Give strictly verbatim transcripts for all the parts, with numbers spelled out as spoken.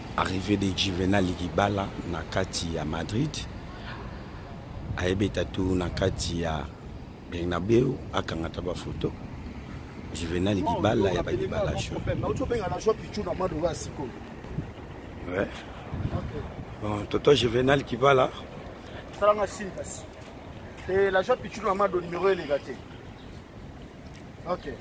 arrivé de Juvenal Kibala na kati à Madrid. Aebeta tout na kati ya Bernabeu akangata ba photo. Juvenal Kibala ya ba Kibala show. Ouais. Bon, Toto Juvenal Kibala. C'est la joie Pichou Maman de numéro est négatif. Ok.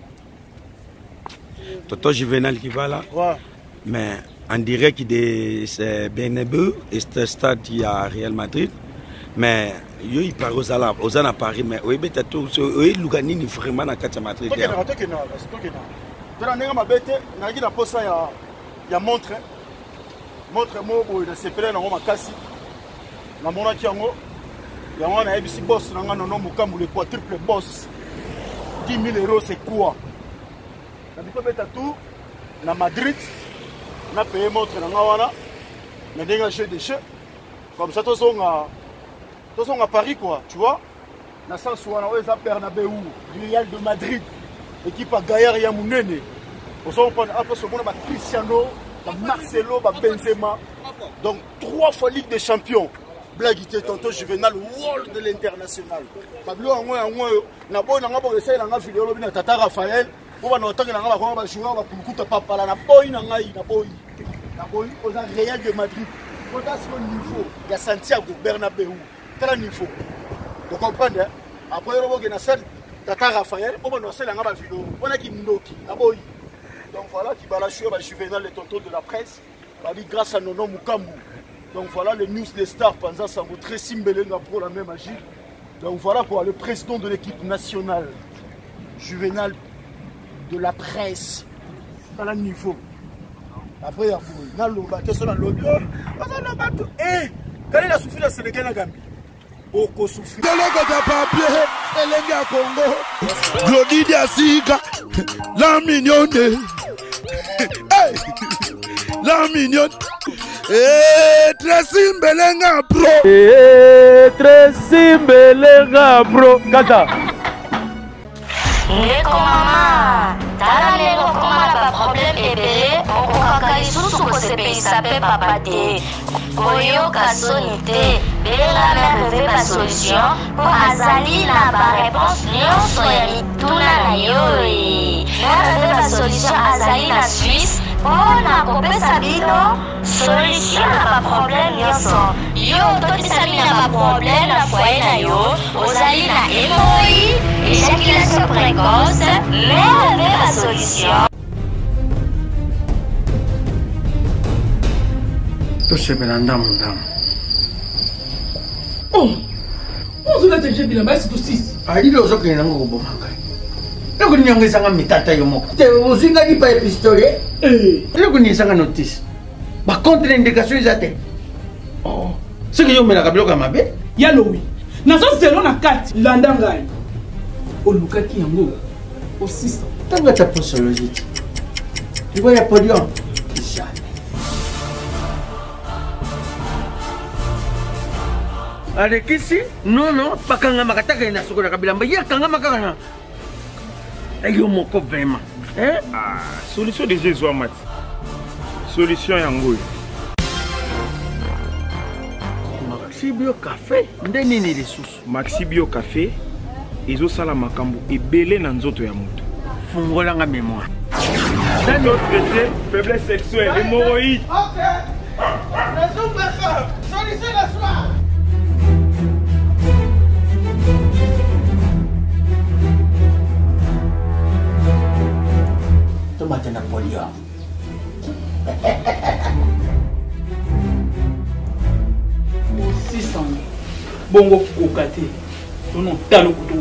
Toto Juvenal Kibala. Ouais. Mais en direct de Bernabeu et ce stade il a Real Madrid. Mais il parle aux Alpes, aux Alpes à Paris, mais oui, mais tout, oui, Luganini vraiment na kati Madrid. Ok, ok, ok, ok. De la néga ma bête, na qui na posa ya ya montre, montre mo boy de sepele na ngoma kasi. Na mona ki yango, ya ngona na ebisi boss na ngana no mukambu le quadruple boss. dix mille euros c'est quoi? Na bito beta tout na Madrid, na payé montre na ngawana, na denga jeu de jeu. Comme ça tous on a tous on à Paris quoi, tu vois? Na sens où on a Bernabeu, Real de Madrid, équipe à Gaillard ya Mounene. On s'en prend après ce monde Cristiano, Marcelo, Benzema. Donc trois fois Ligue des Champions. Blaguité tantôt Juvenal World de l'international. Pablo en moi en moi na boy na ngabo essayer na vidéo lobi na Tata Raphaël. On va noter na ngaba ko ba joueur ba kulukuta papa la na boy na ngai na boy. Na boy au Real de Madrid. Quand à ce niveau, il y a Santiago Bernabeu. Quel niveau? Vous comprenez? Après, on va faire Tata Raphaël, on va faire la vidéo. On a qui m'noki. Donc voilà, qui va la jouer, Juvenal, les tontons de la presse. Grâce à Nono Mukambu. Donc voilà, les news des stars, pendant ça, vous très simbelenga pour la même agir. Donc voilà quoi, le président de l'équipe nationale, Juvenal de la presse. À la niveau. Après, il y a un lobby, il y a un lobby. Eh, quelle est la souffrance du Sénégal à Gambie? Beaucoup souffrance. Délégué de papier, délégué à Congo. Glody Diasiga, la mignonne. La mignonne. Eh, très simbelenga bro. Eh, très simbelenga bro. Kata. Ndeko mama, tala lelo koma na problème ebele, okokaka lisusu kosepelisa pe papa te. Koyoka soni te, belenga merveille ba solution, po azali na ba réponse nyonso ya mituna na yo. Merveille ba solution azali na Suisse, po na kopesa bino solution na ba problème nyonso. Yo tokisali na ba problème na foyer na yo, ozali na hémorroïde, éjaculation précoce, merveille la solution. Tout ce belanda mon dame. Oh, on se l'a déjà vu là-bas, c'est tout six. Ah, il est aux autres qui n'ont pas besoin. Le gouvernement est en mitata yomo. Tu vous avez pas pistolet? Eh. Le gouvernement est en notice. Par contre, l'indication est atteinte. Oh. Ce que je me la kabilo kama be? Yalo oui. Nazo zelo na kati landangai. Olukaki yango au six cents. Tu vas ta posologie. Tu vois, il y a podium. Jamais. Avec ici, non, non, pas quand on m'a attaqué dans ce qu'on a kabila. Mais il y a quand on m'a attaqué. Et yo moko vraiment. Hein? Ah, solution de Jésus Amat. Solution yango. Maxi Bio Café, ndeni ni les sous. Maxi Bio Café. Ezo sala makambo ebele na nzoto ya moto. Fungola nga mémoire. Dans notre traité, faiblesse sexuelle, hémorroïde. Ok. Raison pour solution la soir. Tomate Napoléon. six cents. Bongo kokate. Non, talo kutu.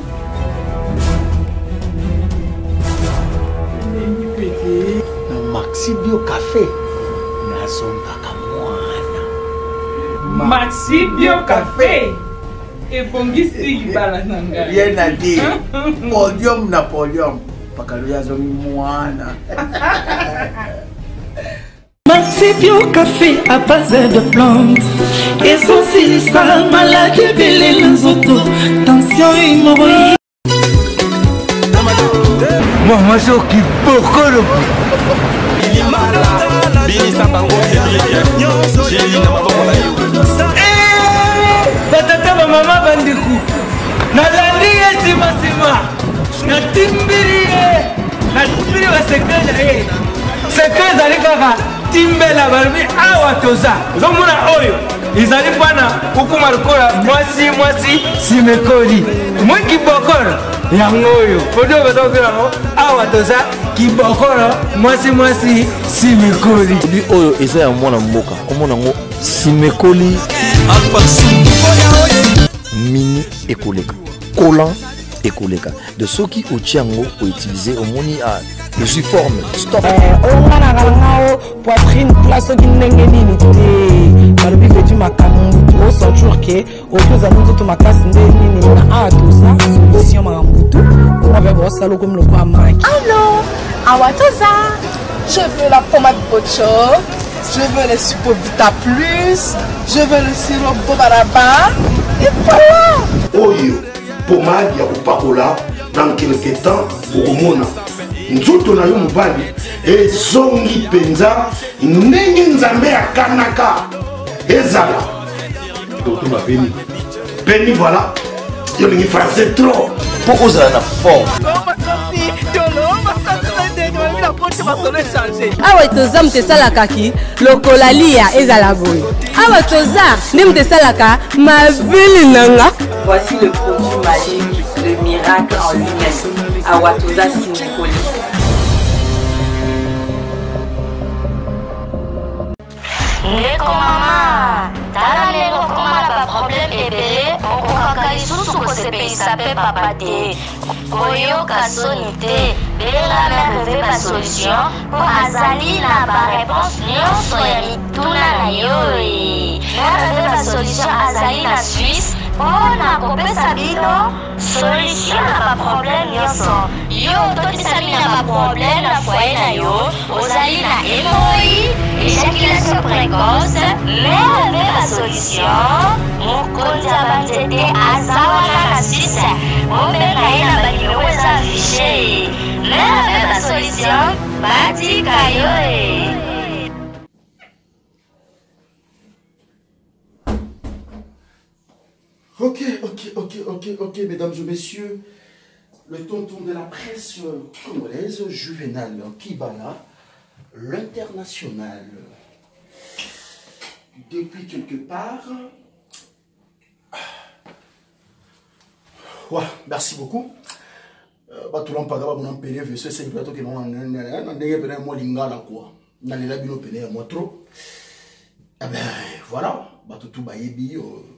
Maxi Bio Café. Nazonga kamwana. Maxi Bio Café. Et bongisi balananga. Rien à dire. Podium Napoléon. Pakaluya zomi mwana. Maxi Bio Café à base de plantes. Et son sinistre maladie belé les autos. Tension hémorroïde. Moi, moi, je qui pourquoi le Binisa Bango Cédric Chéri na maboko na yo batata bamama bandiku nalandi ye simasima natimbiri ye natimbiri basekre na ye sekre ezali kaka timbela balobi awa toza ozomona oyo ezali mpana ukuma lokola mwasi mwasi simekoli mwi kibokolo yango oyo odi oyo bazakokelango awa toza kibokolo mwasi mwasi simekoli li oyo eza ya mwana mboka komona ngo simekoli mini ekoleka collant ekoleka de soki otie yango outilize omoni je suis formé stop ongana kalangao poitrine place soki ndenge nini te balobi fetu makambo osenture ke otozali nzoto makasi nde nini na awa toza solution makambo tu omabe bosala komi loko amaki allo awa toza je veux la pommade bocho je veux le Supovita plus je veux le sirop bobaraba et voilà oyo pommade ya kopakola dans quelque temps okomona nzoto na yo mobali ezongi mpenza ndenge nzambe akanaka ezala totuna peni peni voilà yo lingi français trop mpo ozala na forme awa toza moto esalakaki lokola lia ezala boye awa toza nde moto esalaka mabili nanga. Voici le produit magique, le miracle en lui-même. Awa toza Simekoli. Ndeko mama, tala lelo komala ba problème ebele, okokaka lisusu kosepelisa pe papa te. Koyoka soni te, benga merve ba solution, po azali na ba réponse nyonso ya mituna na yo. Merve ba solution azali na Suisse, mpona kopesa bino solution na ba problème nyonso. Yo totisami na ba problème na foyer na yo, ozali na hémorroïde, éjaculation précoce, merve ba solution. Mokonzi ya banzete azawana na Suisse, obenga ye na banimero eza affiché. Merve ba solution, batika yo. Ok, ok, ok, ok, ok, mesdames et messieurs, le tonton de la presse congolaise, Juvenal Kibala, l'international, depuis quelque part. Ouais, merci beaucoup. Bah tout le monde pas capable d'en payer, c'est c'est plutôt que non, on a déjà payé moi lingala quoi. On a les labos payé moi trop. Eh ben voilà, bah tout tout bayebi.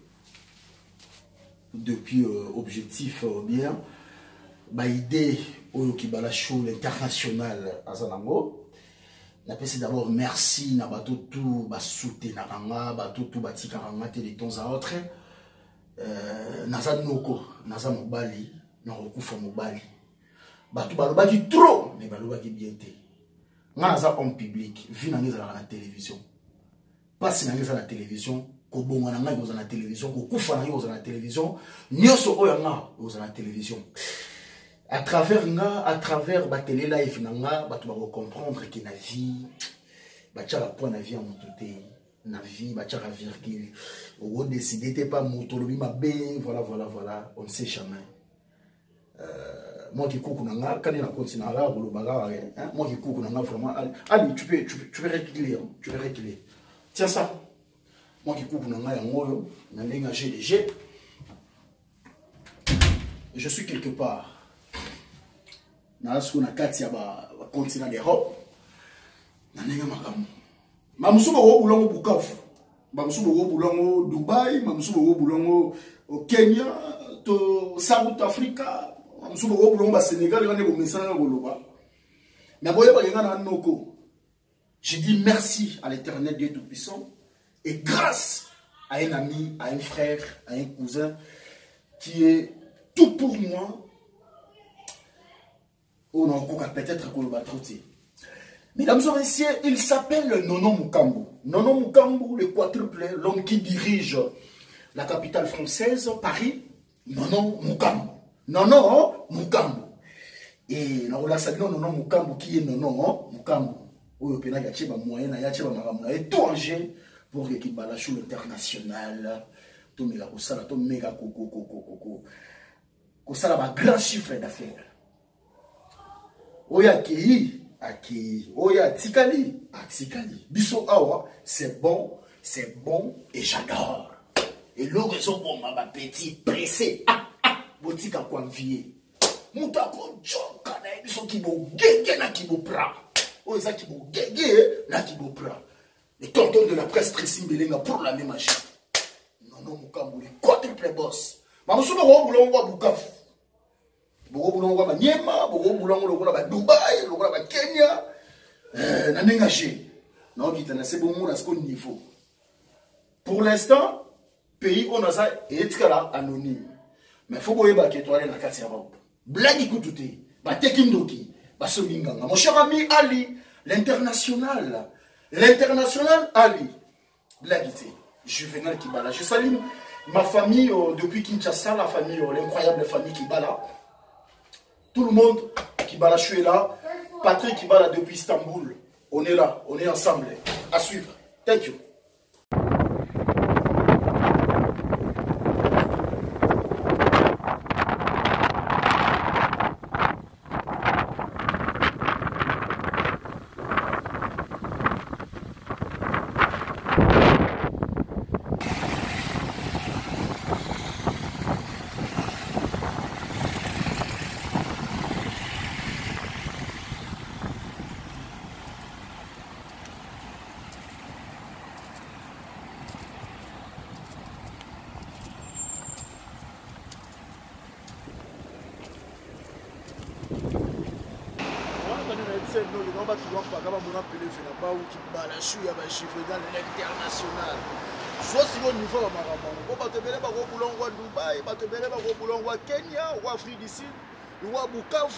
Depuis euh, objectif euh, bien bah idée au Kibala show l'international à Zanango n'a pas d'abord merci na bato tout ba soutenir na bato tout batika na de temps à autre euh naza noko naza mobali na okufa mobali bato baloba ki trop mais baloba ki bien té nga naza en public vi na ngeza na télévision pas si na ngeza na télévision kobonga na ngai kozana télévision kokufa na ngai kozana télévision nyoso oyo nga kozana télévision à travers nga à travers ba télé live na nga bato ba comprendre que na vie ba tchaka point na vie en mototé na vie ba tchaka virgule o décider t'es pas moto lobi ma bé voilà voilà voilà on ne sait jamais euh moi qui coucou na nga quand il a continué là le bagarre hein moi qui coucou na nga vraiment allez tu peux tu peux tu peux reculer tu peux reculer tiens ça. Moi qui coupe dans la yangoyo, n'a G D G. Je suis quelque part. Dans ce qu'on a quatre ba continent d'Europe. Nanenga makamu. Mamusuba wo bulongo Bukavu. Mamusuba wo bulongo Dubai, mamusuba wo bulongo au Kenya, to South Africa, mamusuba wo bulongo ba Sénégal, ngane bo mesana ngoloba. Na boye ba ngana noko. Je dis merci à l'Éternel Dieu Tout-Puissant. Et grâce à un ami, à un frère, à un cousin, qui est tout pour moi, on a encore peut-être qu'on va trouver. Mesdames et messieurs, il s'appelle Nono Mukambu. Nono Mukambu, le quadruple, l'homme qui dirige la capitale française, Paris. Nono Mukambu. Nono Mukambu. Et on a salué Nono Mukambu, qui est Nono Mukambu. oyo pena ya tcheba moyen ya tcheba makamuna et tout en jeu pour que kibala show international to mega ko sala to mega ko ko ko ko ko ko sala ba grand chiffre d'affaires oya ki aki oya tikali atikali biso awa c'est bon c'est bon et j'adore et le raison pour ma petit pressé ah ah botika kwa vie muta ko joka na biso ki bo gege na ki bo pra o za ki bo gege na ki bo pra les tontons de la presse Tressim Belenga pour la même machine non non mukambu les quadruple boss ma musuba ko bulongo wa Bukavu boko bulongo wa Manyema boko bulongo lokola ba Dubai lokola ba Kenya euh na nengaché non kitana c'est bon mon à ce niveau pour l'instant pays on a ça et là anonyme mais faut boyer ba ketwale na kati ya ba blague kututé ba tekindoki ba sominganga mon cher ami Ali l'international l'international Ali blague Juvenal Kibala je salue ma famille euh, depuis Kinshasa la famille euh, l'incroyable famille Kibala tout le monde Kibala je suis là Patrick Kibala depuis Istanbul on est là on est ensemble à suivre thank you. L'international. Soit si au niveau de Maraban, on va te faire au boulon à Dubaï, on va te faire au boulon à Kenya, ou Afrique du Sud, ou à Bukavu,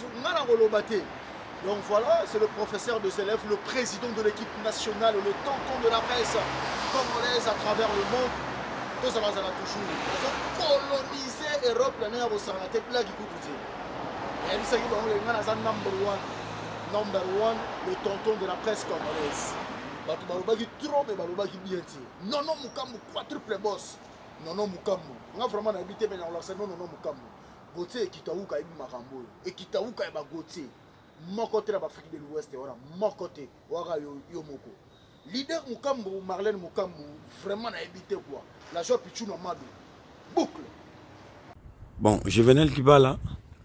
donc voilà, c'est le professeur de élèves, le président de l'équipe nationale, le tonton de la presse congolaise à travers le monde. Tout ça va toujours. Ils ont colonisé l'Europe, l'année à Rossarate, là qui coûte tout. Et ils sont number one. Number one, le tonton de la presse congolaise. Bato balobaki trop mais balobaki bien ti. Non non mukambu quadruple boss. Non non mukambu. Nga vraiment na habité mais na lancer non non mukambu. Gotier kitauka ibi makambo. Et kitauka ba Gotier. Mon côté la Afrique de l'Ouest voilà, mon côté waka yo yo moko. Leader mukambu Marlène Mukambu vraiment na habité quoi. La joie Pichu no Madu. Boucle. Bon, Juvenal Kibala.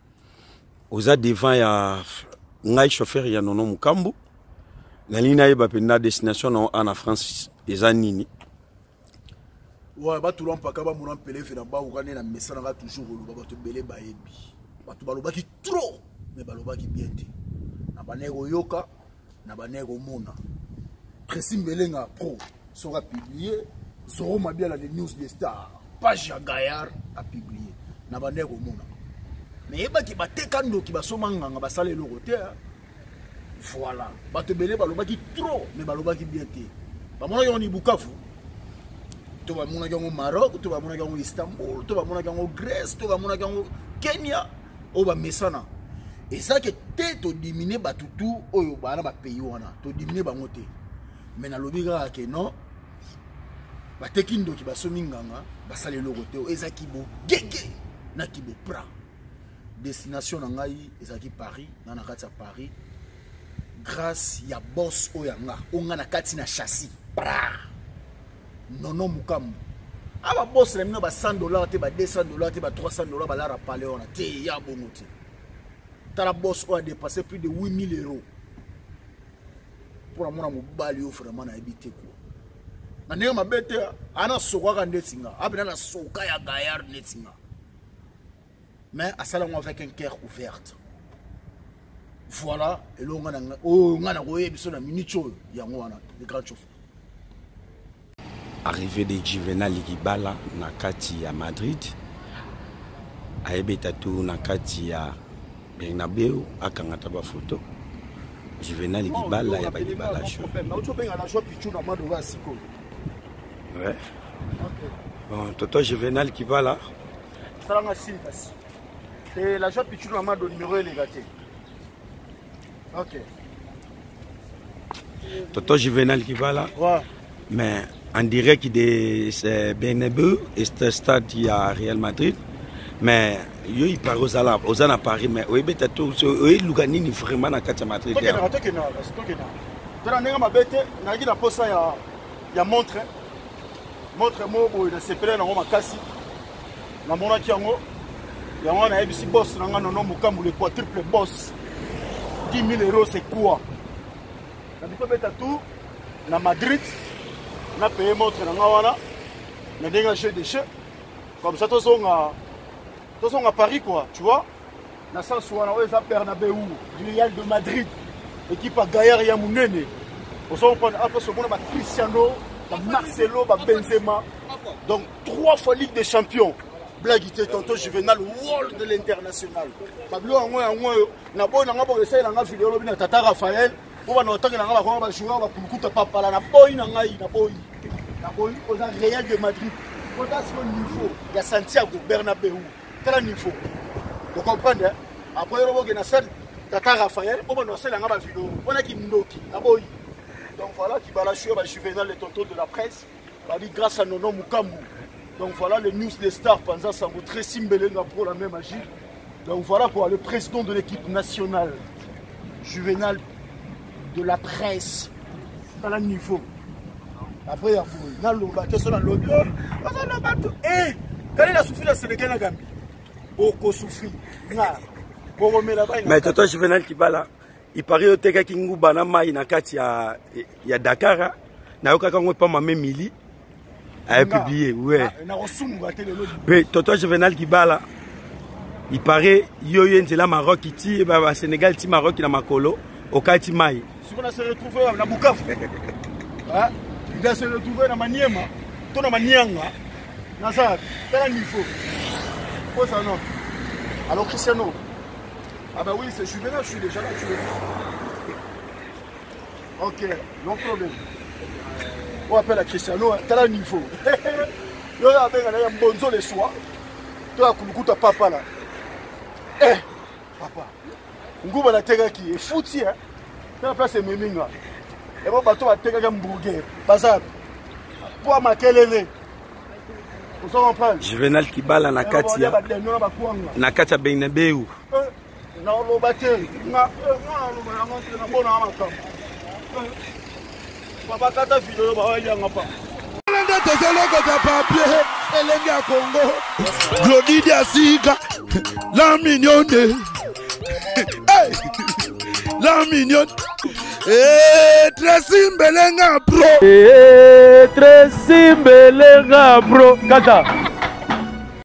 Oza devant ya ngai chauffeur ya nono Mukambu. La ligne est à destination en France, les années. Ouais, bah tout le monde pas capable de m'appeler, faire bah ou gagner la message là toujours au bah te belé bah ebi. Bah tout baloba qui trop, mais baloba qui bien té. Na banego yoka, na banego mona. Tressim Belenga pro sera publié, sera mabia la news des stars. Page ya Gaillard a publié. Na banego mona. Mais eba qui ba tekando qui ba somanga ba sale le côté. Voilà. Bato belé baloba qui trop, mais baloba qui bien té. Ba mona yoni Bukavu. Tu vas mona au Maroc, tu vas mona au Istanbul, tu vas mona au Grèce, tu vas mona au Kenya, au ba mesana. Et ça que t'es to diminuer batutu oyo ba na ba pays wana, to diminuer ba moté. Mais na lobiga ke non. Ba tekindo ki ba sominganga, ba sale lo côté eza ki bo gege na ki bo pra. Destination na ngai eza ki Paris, na na kati ya Paris. Grâce ya boss oyanga, onga na kati na châssis. Pra. Non non Mukambu. Ah ba boss remina ba cent dollars te ba deux cents dollars te ba trois cents dollars ba la rapale on te ya bongote. Ta la boss a dépassé plus de huit mille euros. Pour amona mobali vraiment na habité quoi. Na ndenge mabete ana soka ka ndetinga, abina na soka ya Gaillard netinga. Mais à ça là on avec un cœur ouverte. Voilà, et là on a oh on a royé biso na minute yango wana le grand chauffeur. Arrivé de Juvenal Kibala na kati ya Madrid. Aebeta tu na kati ya Bernabeu akangata ba photo. Juvenal Kibala ya ba Kibala show. Ouais. Bon, toto Juvenal Kibala. Ça nga signe. C'est la joie pichu na ma do numéro les gâté. OK. Toto Juvenal qui va là. Ouais. Mais en direct de Bernabeu et ce stade il y a Real Madrid. Mais yo il part aux Alpes, aux à Paris, mais oui bête tout, oui Lugani ni vraiment na Katia Madrid. Ok, ok, ok, ok, ok. Tena nenga mabete, na gina posa ya ya montre, montre mo boy na sepele na ngoma kasi. Na mona kiango, ya ngona A B C boss na ngana no mukambu le quadruple boss. dix mille euros c'est quoi? Na bito beta tout na Madrid, na paye montre na ngawana, na denga jeu de jeu. Comme ça tous on a tous on a Paris quoi, tu vois? Na sens où on a ça Bernabeu, Real de Madrid. Équipe à Gaillard ya munene. On s'en prend après ce monde Cristiano, Marcelo, Benzema. Donc trois fois Ligue des Champions. Blague était tantôt Juvenal World de l'international. Pablo en moi en moi na boy na ngabo essayer na vidéo lobi na Tata Raphaël. Pour va noter na ngaba ba joueur ba kulukuta papa la na boy na ngai na boy. Na boy aux Real de Madrid. Pour ça ce niveau, il y a Santiago Bernabeu. Quel niveau? Vous comprenez? Après on va na salle Tata Raphaël, on va lancer la vidéo. On a qui m'noki, aboy. Donc voilà qui va la jouer, va Juvenal les tontons de la presse. Va dire grâce à Nono Mukambu. Donc voilà les news des stars pendant ça vous très Simbelenga pour la même magie. Donc voilà quoi le président de l'équipe nationale Juvenal de la presse. À la niveau. Après il y a dans le bateau sur l'audio. Dans le bateau. Eh, quand il a souffert la Sénégal na Gambie. Beaucoup souffert. Mais Toto Juvenal qui va là, il paraît au Teka Kinguba na mai na kati ya ya Dakar, na yoka kango pa mame mili a publié, ouais. Mais Toto Juvenal qui va là, il paraît yo yo nzela Maroc ti ba Sénégal ti Maroc na makolo au kati mai. Si on se retrouver na Bukavu. Ah, il va se retrouver na Maniema, to na Manianga. Na ça, quel niveau? Quoi ça non? Alors Cristiano. Ah bah oui, c'est Juvenal, je suis déjà là, tu veux. Ok, non problème. On appelle à Cristiano, t'as là niveau. Yo là, ben, il y a un bonzo le soir. Tu as kulukuta papa là. Eh, papa. Ngouba la tega qui est fouti, hein. Tu as place Meminga. Et bon, bateau va tega comme bourguer. Bazar. Pour ma kelele. On s'en reprend. Juvenal qui balle na Katia. Na Katia Bernabeu. Na lobate na na na bona amakambo papa kata video ba yanga pa lenda tozoloko ta papier elenge ya Congo Glody Diasika la mignonne hey la mignonne eh très simbelenga bro eh très simbelenga bro kata